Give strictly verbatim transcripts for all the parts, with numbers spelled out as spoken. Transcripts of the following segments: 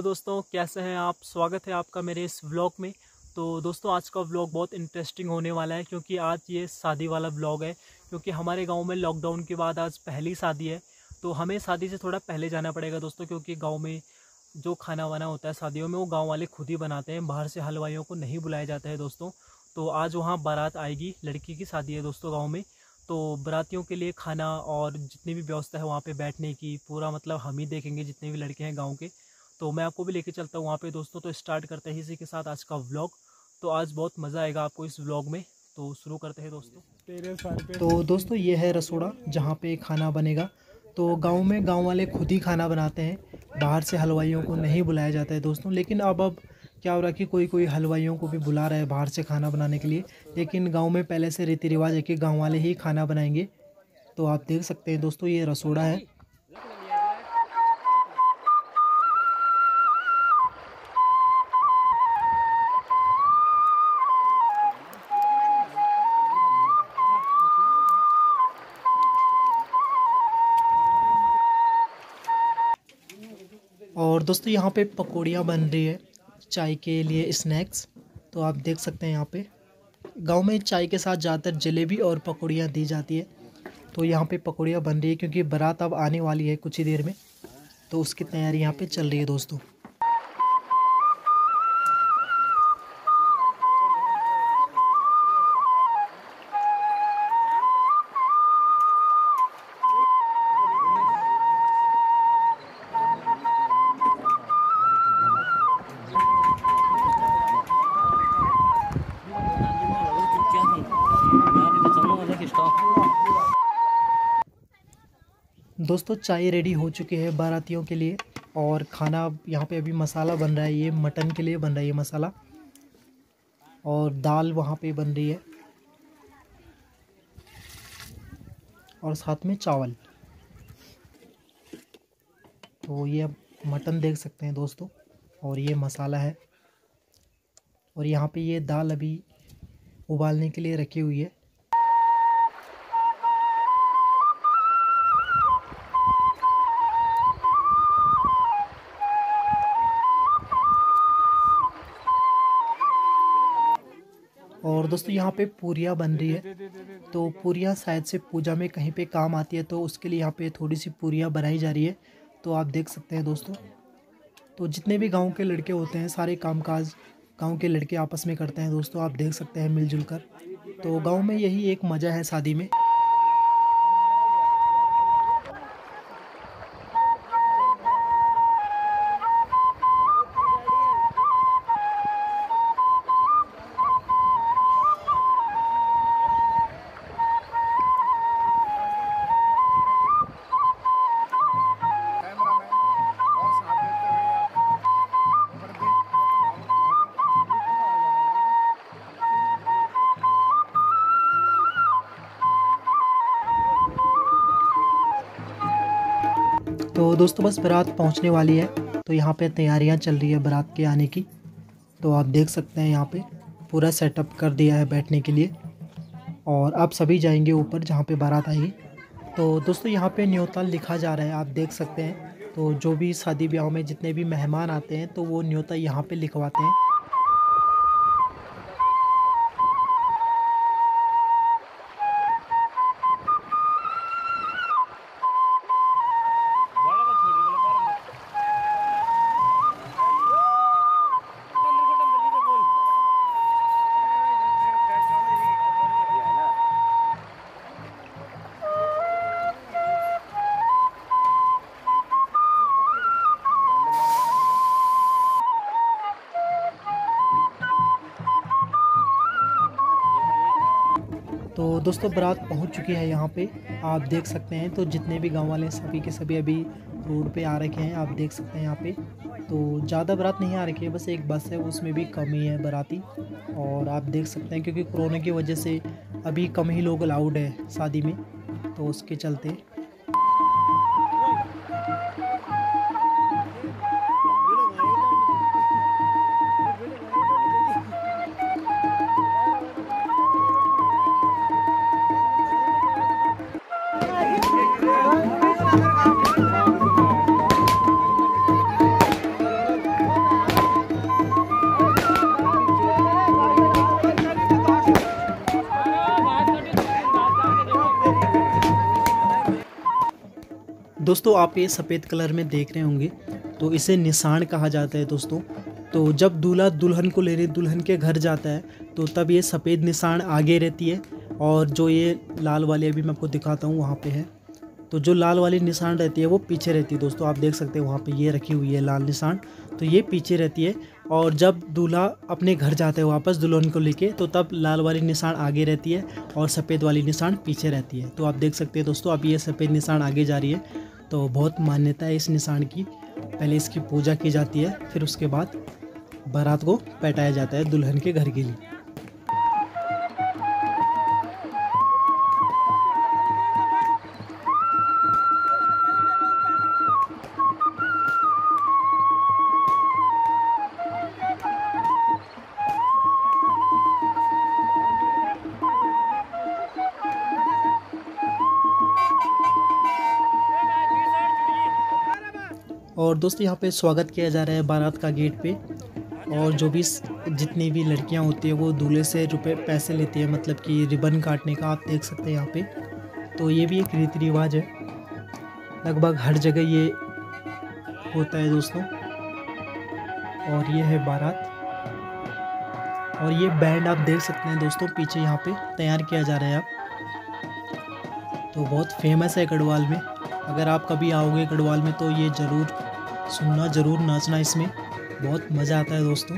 दोस्तों, कैसे हैं आप। स्वागत है आपका मेरे इस व्लॉग में। तो दोस्तों, आज का व्लॉग बहुत इंटरेस्टिंग होने वाला है क्योंकि आज ये शादी वाला व्लॉग है। क्योंकि हमारे गांव में लॉकडाउन के बाद आज पहली शादी है, तो हमें शादी से थोड़ा पहले जाना पड़ेगा दोस्तों। क्योंकि गाँव में जो खाना वाना होता है शादियों में, वो गाँव वाले खुद ही बनाते हैं, बाहर से हलवाइयों को नहीं बुलाया जाता है दोस्तों। तो आज वहाँ बारात आएगी, लड़की की शादी है दोस्तों गाँव में। तो बारातियों के लिए खाना और जितनी भी व्यवस्था है वहाँ पे बैठने की, पूरा मतलब हम ही देखेंगे, जितने भी लड़के हैं गांव के। तो मैं आपको भी लेके चलता हूँ वहाँ पे दोस्तों। तो स्टार्ट करते हैं इसी के साथ आज का व्लॉग। तो आज बहुत मज़ा आएगा आपको इस व्लॉग में, तो शुरू करते हैं दोस्तों। तो दोस्तों, ये है रसोड़ा जहाँ पे खाना बनेगा। तो गांव में गांव वाले खुद ही खाना बनाते हैं, बाहर से हलवाइयों को नहीं बुलाया जाता है दोस्तों। लेकिन अब अब क्या हो रहा है कि कोई कोई हलवाइयों को भी बुला रहा है बाहर से खाना बनाने के लिए। लेकिन गांव में पहले से रीति रिवाज है कि गांव वाले ही खाना बनाएंगे। तो आप देख सकते हैं दोस्तों, ये रसोड़ा है। और दोस्तों, यहाँ पे पकौड़ियाँ बन रही है चाय के लिए, स्नैक्स। तो आप देख सकते हैं यहाँ पे गांव में चाय के साथ ज़्यादातर जलेबी और पकौड़ियाँ दी जाती है। तो यहाँ पे पकौड़ियाँ बन रही है क्योंकि बारात अब आने वाली है कुछ ही देर में, तो उसकी तैयारी यहाँ पे चल रही है दोस्तों। दोस्तों, चाय रेडी हो चुकी है बारातियों के लिए। और खाना यहाँ पे अभी मसाला बन रहा है, ये मटन के लिए बन रहा है ये मसाला। और दाल वहाँ पे बन रही है, और साथ में चावल। तो ये मटन देख सकते हैं दोस्तों, और ये मसाला है। और यहाँ पे ये दाल अभी उबालने के लिए रखी हुई है। और दोस्तों, यहाँ पे पूरियाँ बन रही है। तो पूरियाँ शायद से पूजा में कहीं पे काम आती है, तो उसके लिए यहाँ पे थोड़ी सी पूरियाँ बनाई जा रही है। तो आप देख सकते हैं दोस्तों। तो जितने भी गांव के लड़के होते हैं, सारे कामकाज गांव के लड़के आपस में करते हैं दोस्तों। आप देख सकते हैं मिलजुल कर। तो गांव में यही एक मज़ा है शादी में। तो दोस्तों, बस बारात पहुंचने वाली है। तो यहाँ पे तैयारियां चल रही है बारात के आने की। तो आप देख सकते हैं यहाँ पे पूरा सेटअप कर दिया है बैठने के लिए। और आप सभी जाएंगे ऊपर जहाँ पे बारात आएगी। तो दोस्तों, यहाँ पे न्योता लिखा जा रहा है, आप देख सकते हैं। तो जो भी शादी ब्याह में जितने भी मेहमान आते हैं, तो वो न्योता यहाँ पे लिखवाते हैं। तो दोस्तों, बारात पहुंच चुकी है यहाँ पे, आप देख सकते हैं। तो जितने भी गांव वाले हैं, सभी के सभी अभी रोड पे आ रखे हैं, आप देख सकते हैं यहाँ पे। तो ज़्यादा बारात नहीं आ रखी है, बस एक बस है, उसमें भी कम ही है बाराती। और आप देख सकते हैं क्योंकि कोरोना की वजह से अभी कम ही लोग अलाउड है शादी में, तो उसके चलते। दोस्तों आप ये सफ़ेद कलर में देख रहे होंगे तो इसे निशान कहा जाता है दोस्तों। तो जब दूल्हा दुल्हन को लेने दुल्हन के घर जाता है तो तब ये सफ़ेद निशान आगे रहती है और जो ये लाल वाली अभी मैं आपको दिखाता हूँ वहाँ पे है, तो जो लाल वाली निशान रहती है वो पीछे रहती है दोस्तों। आप देख सकते हैं वहाँ पे ये रखी हुई है लाल निशान, तो ये पीछे रहती है। और जब दूल्हा अपने घर जाता है वापस दुल्हन को लेके तो तब लाल वाली निशान आगे रहती है और सफ़ेद वाली निशान पीछे रहती है। तो आप देख सकते हैं दोस्तों अब ये सफ़ेद निशान आगे जा रही है। तो बहुत मान्यता है इस निशान की। पहले इसकी पूजा की जाती है, फिर उसके बाद बारात को बैठाया जाता है दुल्हन के घर के लिए। और दोस्तों यहाँ पे स्वागत किया जा रहा है बारात का गेट पे, और जो भी जितनी भी लड़कियाँ होती है वो दूल्हे से रुपए पैसे लेती है, मतलब कि रिबन काटने का। आप देख सकते हैं यहाँ पे। तो ये भी एक रीति रिवाज है, लगभग हर जगह ये होता है दोस्तों। और ये है बारात, और ये बैंड आप देख सकते हैं दोस्तों पीछे यहाँ पे तैयार किया जा रहा है अब। तो बहुत फेमस है गढ़वाल में। अगर आप कभी आओगे गढ़वाल में तो ये ज़रूर सुनना, ज़रूर नाचना, इसमें बहुत मज़ा आता है दोस्तों।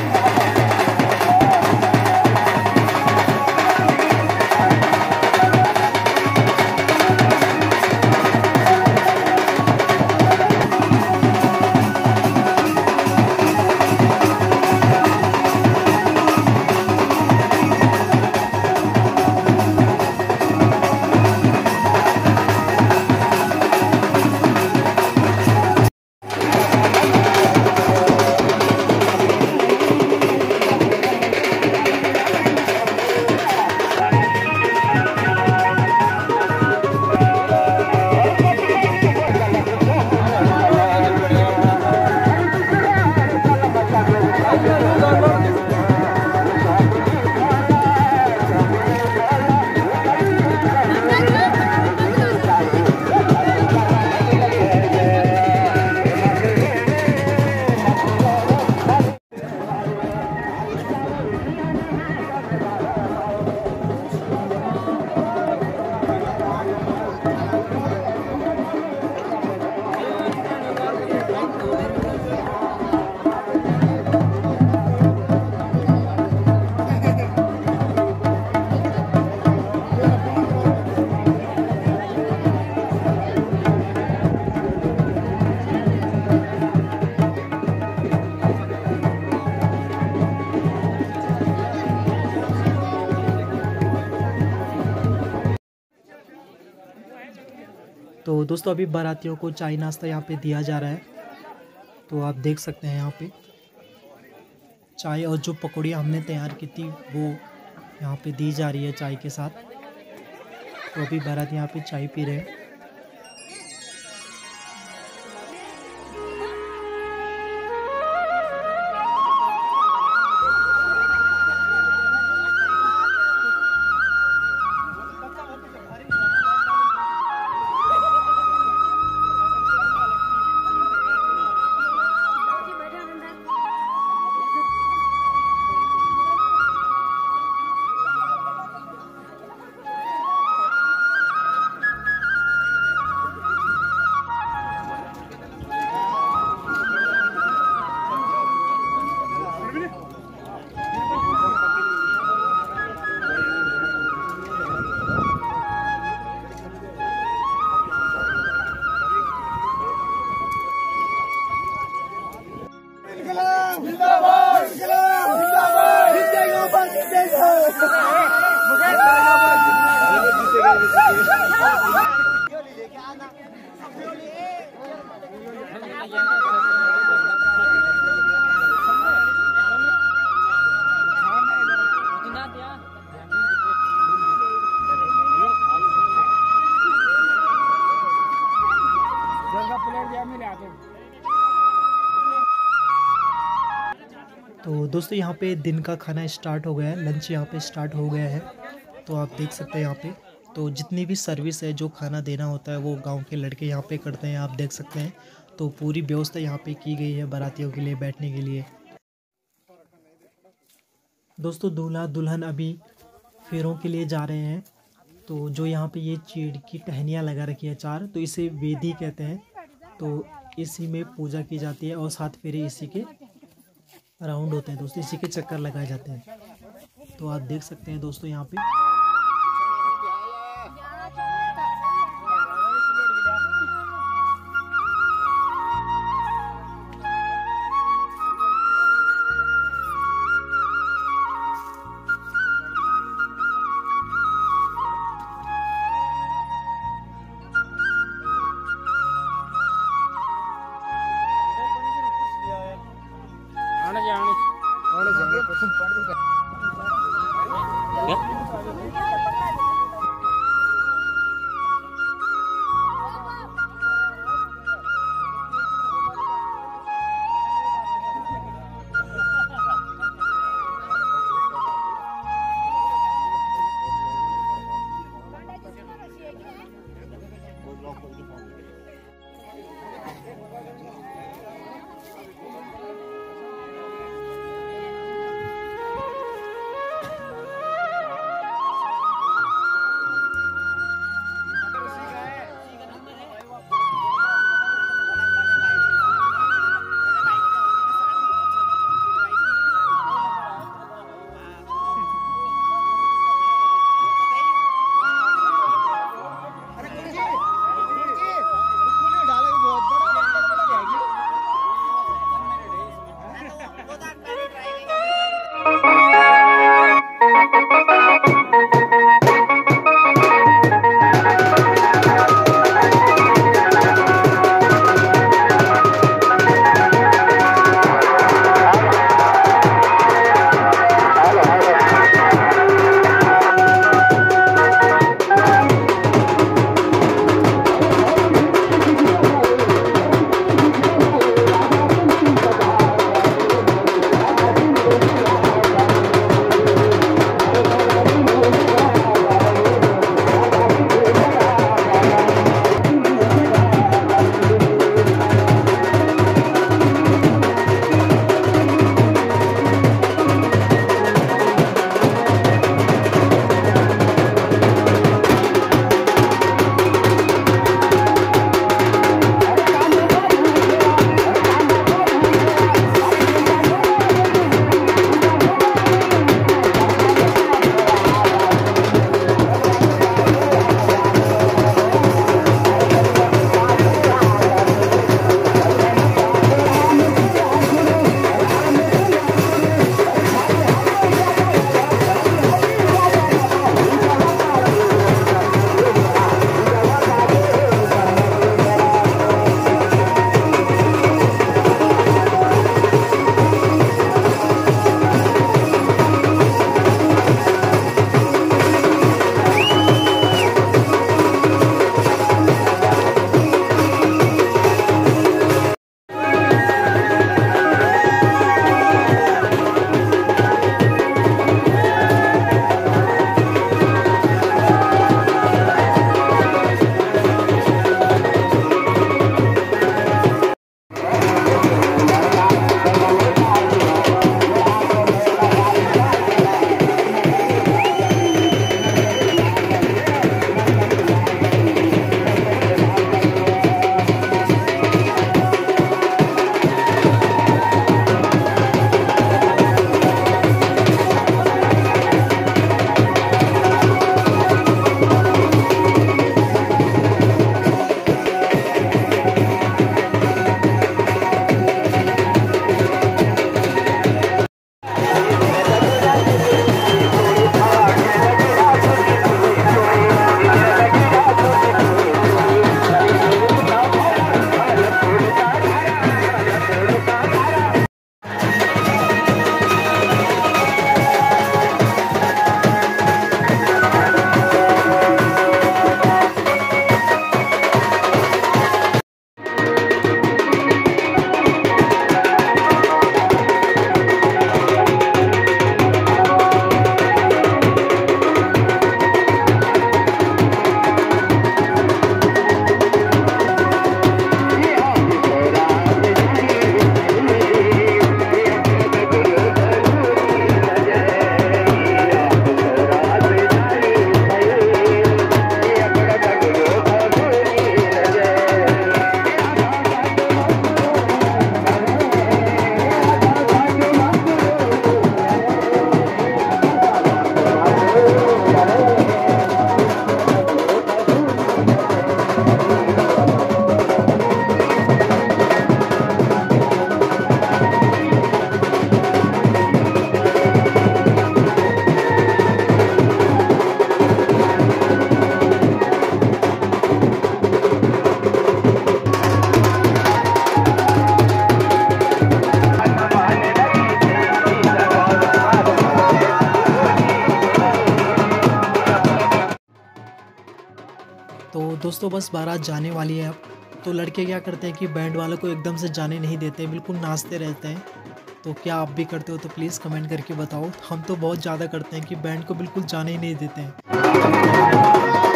तो दोस्तों अभी बारातियों को चाय नाश्ता यहाँ पे दिया जा रहा है। तो आप देख सकते हैं यहाँ पे चाय और जो पकौड़ियाँ हमने तैयार की थी वो यहाँ पे दी जा रही है चाय के साथ। तो अभी बाराती यहाँ पे चाय पी रहे हैं। तो दोस्तों यहाँ पे दिन का खाना स्टार्ट हो गया है, लंच यहाँ पे स्टार्ट हो गया है। तो आप देख सकते हैं यहाँ पे तो जितनी भी सर्विस है, जो खाना देना होता है, वो गांव के लड़के यहाँ पे करते हैं, आप देख सकते हैं। तो पूरी व्यवस्था यहाँ पे की गई है बारातियों के लिए बैठने के लिए। दोस्तों दूल्हा दुल्हन अभी फेरों के लिए जा रहे हैं। तो जो यहाँ पे ये चीड़ की टहनियाँ लगा रखी है चार, तो इसे वेदी कहते हैं। तो इसी में पूजा की जाती है और सात फेरे इसी के राउंड होते हैं दोस्तों, इसी के चक्कर लगाए जाते हैं। तो आप देख सकते हैं दोस्तों यहाँ पे। तो दोस्तों बस बारात जाने वाली है अब। तो लड़के क्या करते हैं कि बैंड वालों को एकदम से जाने नहीं देते, बिल्कुल नाचते रहते हैं। तो क्या आप भी करते हो तो प्लीज़ कमेंट करके बताओ। हम तो बहुत ज़्यादा करते हैं कि बैंड को बिल्कुल जाने ही नहीं देते हैं।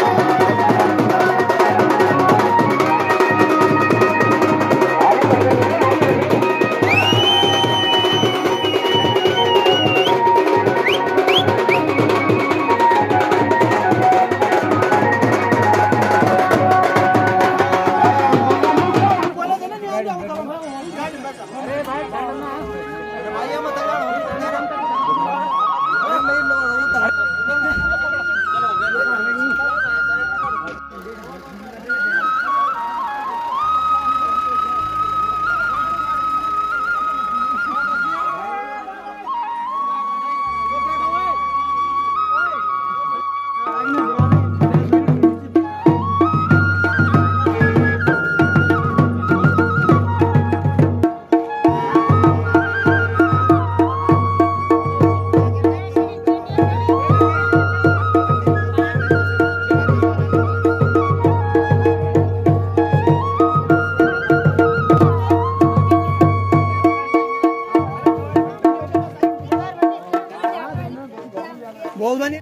बोल बनी